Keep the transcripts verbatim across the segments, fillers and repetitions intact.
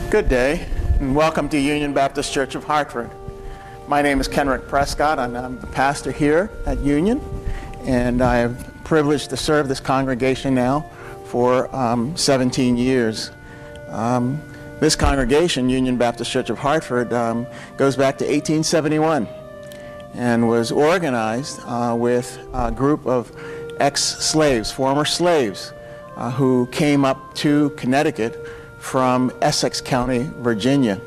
Good day, and welcome to Union Baptist Church of Hartford. My name is Kenrick Prescott, and I'm the pastor here at Union, and I have privileged to serve this congregation now for um, seventeen years. Um, this congregation, Union Baptist Church of Hartford, um, goes back to eighteen seventy-one and was organized uh, with a group of ex-slaves, former slaves, uh, who came up to Connecticut from Essex County, Virginia.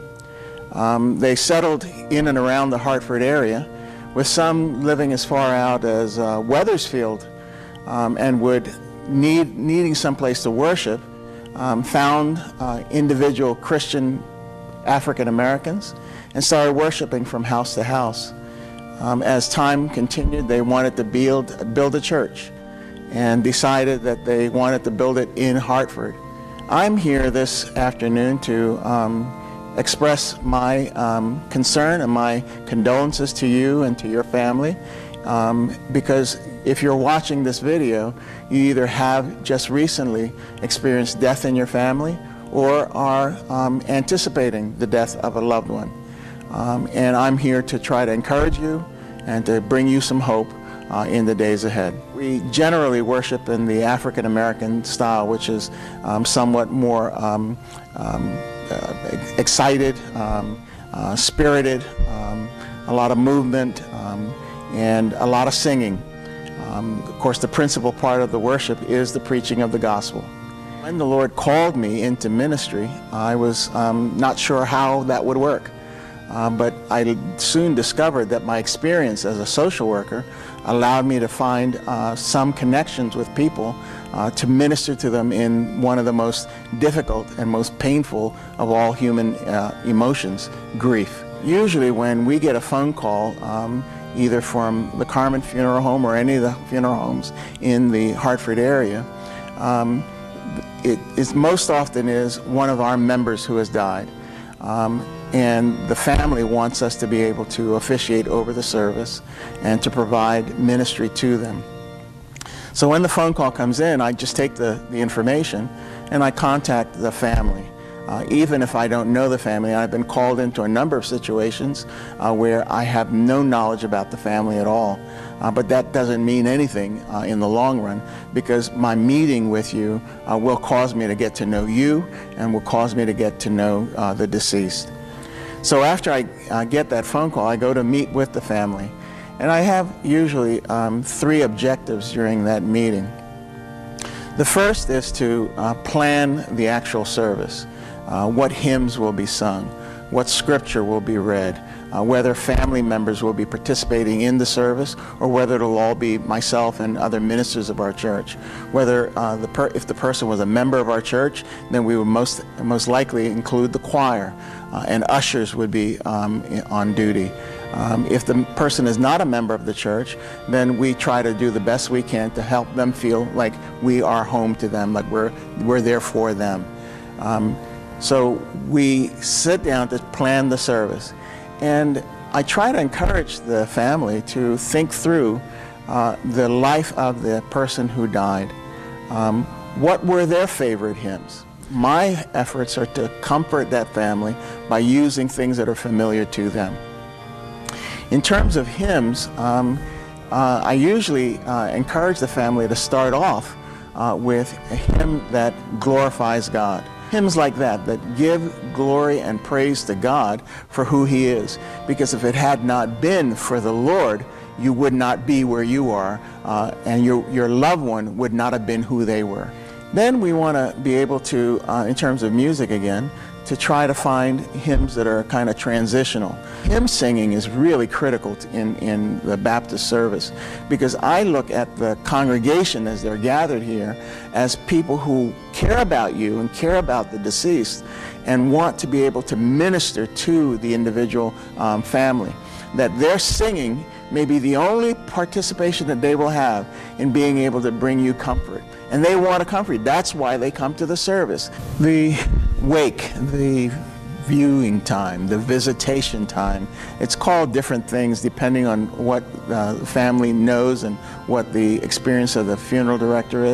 Um, they settled in and around the Hartford area, with some living as far out as uh, Wethersfield, um, and would need needing some place to worship, um, found uh, individual Christian African Americans and started worshiping from house to house. Um, as time continued, they wanted to build build a church, and decided that they wanted to build it in Hartford. I'm here this afternoon to um, express my um, concern and my condolences to you and to your family, um, because if you're watching this video, you either have just recently experienced death in your family or are um, anticipating the death of a loved one. Um, and I'm here to try to encourage you and to bring you some hope Uh, in the days ahead. We generally worship in the African American style, which is um, somewhat more um, um, uh, excited, um, uh, spirited, um, a lot of movement, um, and a lot of singing. Um, of course, the principal part of the worship is the preaching of the gospel. When the Lord called me into ministry, I was um, not sure how that would work. Uh, but I soon discovered that my experience as a social worker allowed me to find uh, some connections with people uh, to minister to them in one of the most difficult and most painful of all human uh, emotions, grief. Usually when we get a phone call, um, either from the Carmen Funeral Home or any of the funeral homes in the Hartford area, um, it is most often is one of our members who has died. Um, and the family wants us to be able to officiate over the service and to provide ministry to them. So when the phone call comes in, I just take the, the information and I contact the family. Uh, even if I don't know the family, I've been called into a number of situations uh, where I have no knowledge about the family at all. Uh, but that doesn't mean anything uh, in the long run, because my meeting with you uh, will cause me to get to know you and will cause me to get to know uh, the deceased. So after I uh, get that phone call, I go to meet with the family. And I have usually um, three objectives during that meeting. The first is to uh, plan the actual service. Uh, what hymns will be sung, what scripture will be read, uh, whether family members will be participating in the service, or whether it'll all be myself and other ministers of our church. Whether uh, the per if the person was a member of our church, then we would most most likely include the choir, uh, and ushers would be um, on duty. Um, if the person is not a member of the church, then we try to do the best we can to help them feel like we are home to them, like we're we're there for them. Um, So we sit down to plan the service, and I try to encourage the family to think through uh, the life of the person who died. Um, what were their favorite hymns? My efforts are to comfort that family by using things that are familiar to them. In terms of hymns, um, uh, I usually uh, encourage the family to start off uh, with a hymn that glorifies God. Hymns like that, that give glory and praise to God for who He is. Because if it had not been for the Lord, you would not be where you are, uh, and your, your loved one would not have been who they were. Then we want to be able to, uh, in terms of music again, to try to find hymns that are kind of transitional. Hymn singing is really critical in, in the Baptist service, because I look at the congregation as they're gathered here as people who care about you and care about the deceased and want to be able to minister to the individual um, family. That their singing may be the only participation that they will have in being able to bring you comfort. And they want to comfort you. That's why they come to the service. The wake, the viewing time, the visitation time, it's called different things depending on what uh, the family knows and what the experience of the funeral director is.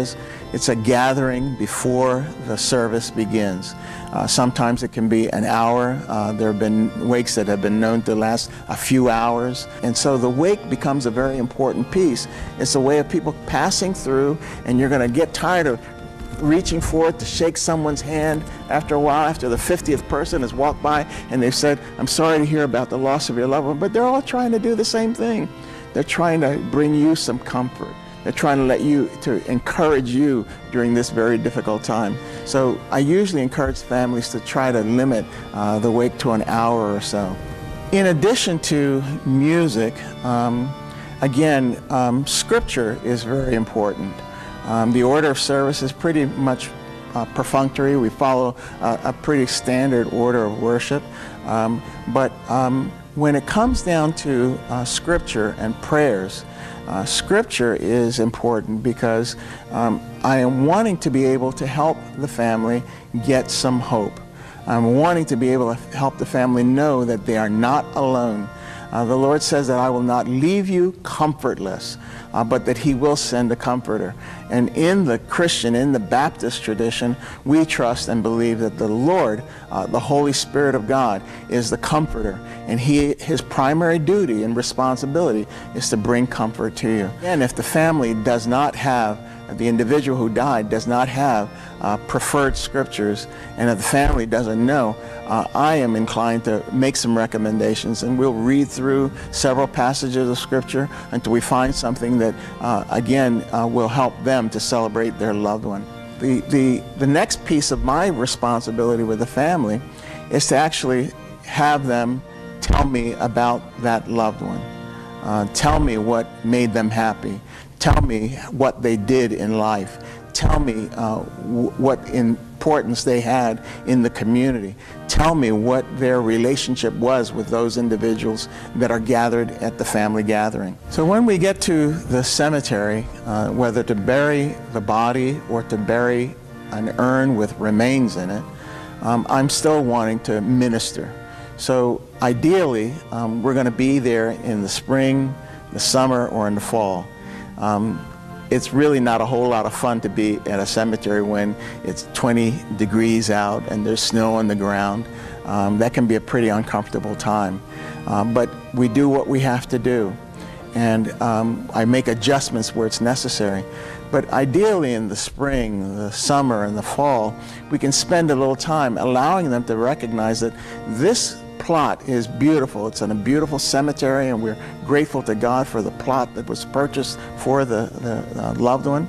it's a gathering before the service begins. Uh, sometimes it can be an hour. Uh, there have been wakes that have been known to last a few hours. And so the wake becomes a very important piece. It's a way of people passing through, and you're going to get tired of reaching forth to shake someone's hand after a while, after the fiftieth person has walked by and they've said, I'm sorry to hear about the loss of your loved one, but they're all trying to do the same thing. They're trying to bring you some comfort. They're trying to let you, to encourage you during this very difficult time. So I usually encourage families to try to limit uh, the wake to an hour or so. In addition to music, um, again, um, scripture is very important. Um, the order of service is pretty much uh, perfunctory. We follow uh, a pretty standard order of worship. Um, but um, when it comes down to uh, scripture and prayers, uh, scripture is important because um, I am wanting to be able to help the family get some hope. I'm wanting to be able to help the family know that they are not alone. Uh, the Lord says that I will not leave you comfortless, uh, but that He will send a comforter. And in the Christian, in the Baptist tradition, we trust and believe that the Lord, uh, the Holy Spirit of God, is the comforter. And he, His primary duty and responsibility is to bring comfort to you. And if the family does not have, the individual who died does not have uh, preferred scriptures, and if the family doesn't know, uh, I am inclined to make some recommendations, and we'll read through several passages of scripture until we find something that, uh, again, uh, will help them to celebrate their loved one. The, the, the next piece of my responsibility with the family is to actually have them tell me about that loved one. Uh, tell me what made them happy. Tell me what they did in life. Tell me uh, w what importance they had in the community. Tell me what their relationship was with those individuals that are gathered at the family gathering. So when we get to the cemetery, uh, whether to bury the body or to bury an urn with remains in it, um, I'm still wanting to minister. So ideally, um, we're going to be there in the spring, the summer, or in the fall. Um, it's really not a whole lot of fun to be at a cemetery when it's twenty degrees out and there's snow on the ground. Um, that can be a pretty uncomfortable time. Um, but we do what we have to do. And um, I make adjustments where it's necessary. But ideally in the spring, the summer, and the fall, we can spend a little time allowing them to recognize that this plot is beautiful. It's in a beautiful cemetery, and we're grateful to God for the plot that was purchased for the, the uh, loved one.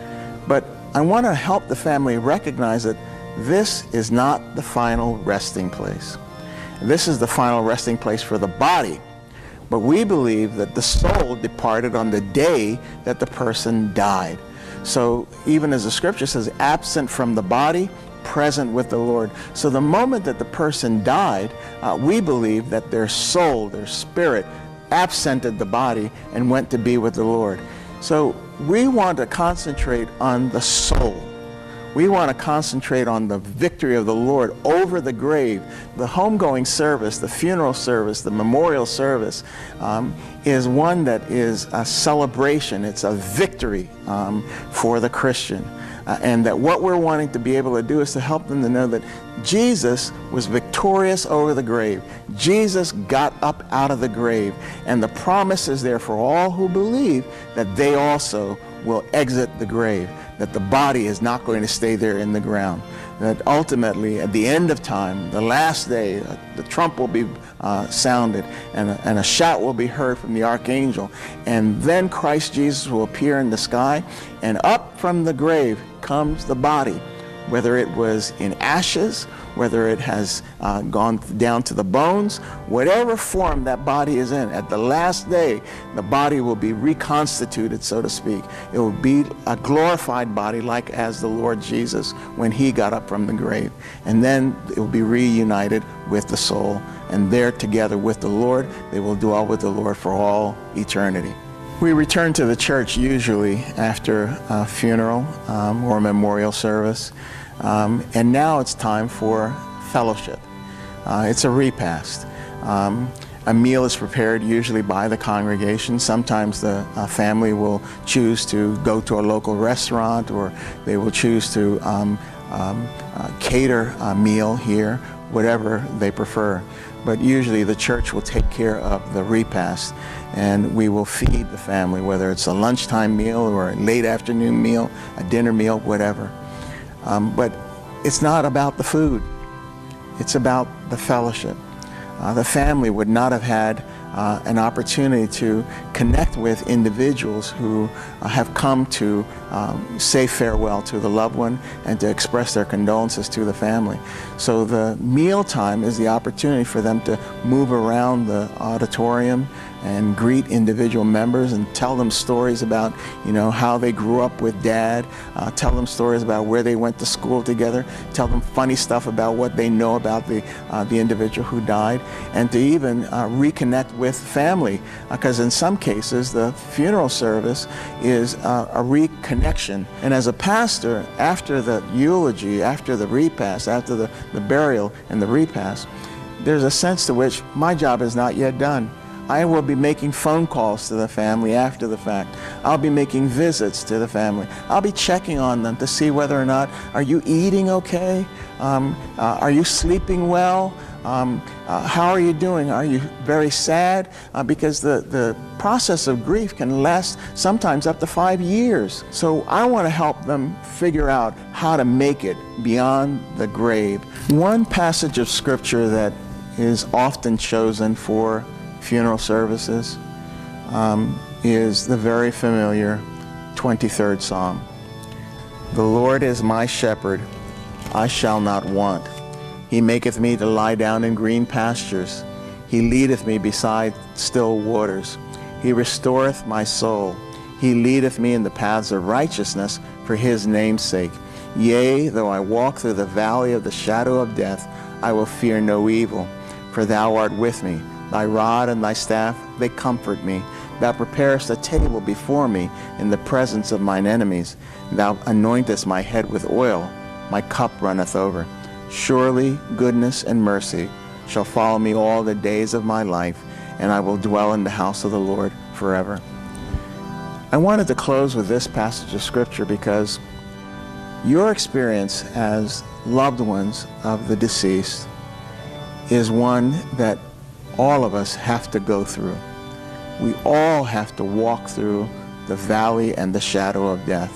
But I want to help the family recognize that this is not the final resting place. This is the final resting place for the body. But we believe that the soul departed on the day that the person died. So even as the scripture says, absent from the body, present with the Lord. So the moment that the person died, uh, we believe that their soul, their spirit, absented the body and went to be with the Lord. So we want to concentrate on the soul. We want to concentrate on the victory of the Lord over the grave. The homegoing service, the funeral service, the memorial service um, is one that is a celebration. It's a victory um, for the Christian. Uh, and that what we're wanting to be able to do is to help them to know that Jesus was victorious over the grave. Jesus got up out of the grave. And the promise is there for all who believe that they also will exit the grave, that the body is not going to stay there in the ground, that ultimately at the end of time, the last day, uh, the trump will be uh, sounded and a, and a shout will be heard from the archangel, and then Christ Jesus will appear in the sky, and up from the grave comes the body, whether it was in ashes, whether it has uh, gone down to the bones, whatever form that body is in. At the last day, the body will be reconstituted, so to speak. It will be a glorified body like as the Lord Jesus when He got up from the grave. And then it will be reunited with the soul. And there together with the Lord, they will dwell with the Lord for all eternity. We return to the church usually after a funeral um, or a memorial service. Um, and now it's time for fellowship. Uh, it's a repast. Um, A meal is prepared usually by the congregation. Sometimes the uh, family will choose to go to a local restaurant, or they will choose to um, um, uh, cater a meal here, whatever they prefer. But usually the church will take care of the repast, and we will feed the family, whether it's a lunchtime meal or a late afternoon meal, a dinner meal, whatever. Um, but it's not about the food. It's about the fellowship. Uh, the family would not have had uh, an opportunity to connect with individuals who uh, have come to um, say farewell to the loved one and to express their condolences to the family. So the meal time is the opportunity for them to move around the auditorium and greet individual members and tell them stories about, you know, how they grew up with Dad, uh, tell them stories about where they went to school together, tell them funny stuff about what they know about the, uh, the individual who died, and to even uh, reconnect with family, because uh, in some cases the funeral service is uh, a reconnection. And as a pastor, after the eulogy, after the repast, after the, the burial and the repast, there's a sense to which my job is not yet done. I will be making phone calls to the family after the fact. I'll be making visits to the family. I'll be checking on them to see whether or not, are you eating okay? Um, uh, are you sleeping well? Um, uh, how are you doing? Are you very sad? Uh, because the, the process of grief can last sometimes up to five years. So I want to help them figure out how to make it beyond the grave. One passage of scripture that is often chosen for funeral services um, is the very familiar twenty-third Psalm. The Lord is my shepherd, I shall not want. He maketh me to lie down in green pastures. He leadeth me beside still waters. He restoreth my soul. He leadeth me in the paths of righteousness for his name's sake. Yea, though I walk through the valley of the shadow of death, I will fear no evil, for thou art with me. Thy rod and thy staff, they comfort me. Thou preparest a table before me in the presence of mine enemies. Thou anointest my head with oil. My cup runneth over. Surely goodness and mercy shall follow me all the days of my life, and I will dwell in the house of the Lord forever. I wanted to close with this passage of scripture because your experience as loved ones of the deceased is one that all of us have to go through. We all have to walk through the valley and the shadow of death.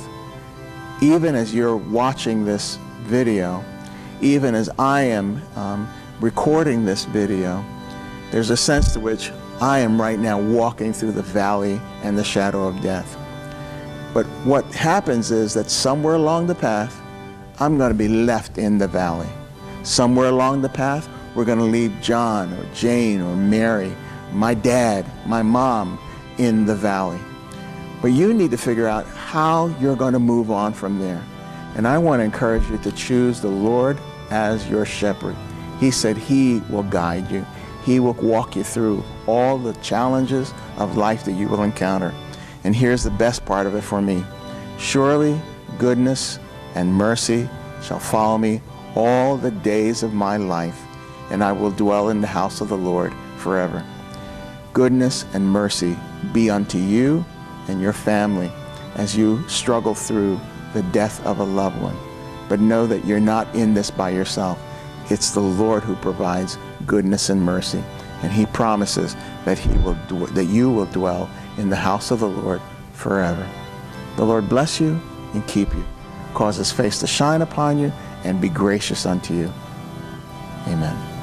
Even as you're watching this video, even as I am um, recording this video, there's a sense to which I am right now walking through the valley and the shadow of death. But what happens is that somewhere along the path, I'm going to be left in the valley. Somewhere along the path, we're going to leave John or Jane or Mary, my dad, my mom in the valley. But you need to figure out how you're going to move on from there. And I want to encourage you to choose the Lord as your shepherd. He said he will guide you. He will walk you through all the challenges of life that you will encounter. And here's the best part of it for me. Surely goodness and mercy shall follow me all the days of my life, and I will dwell in the house of the Lord forever. Goodness and mercy be unto you and your family as you struggle through the death of a loved one. But know that you're not in this by yourself. It's the Lord who provides goodness and mercy, and he promises that he will that you will dwell in the house of the Lord forever. The Lord bless you and keep you, cause his face to shine upon you, and be gracious unto you. Amen.